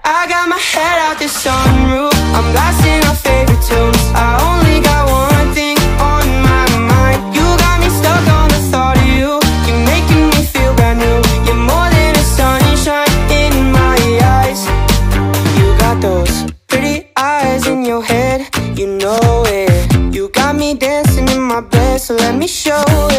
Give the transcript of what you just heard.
I got my head out the sunroof, I'm blasting our favorite tunes. I only got one thing on my mind. You got me stuck on the thought of you. You're making me feel brand new. You're more than a sunshine in my eyes. You got those pretty eyes in your head, you know it. You got me dancing in my bed, so let me show it.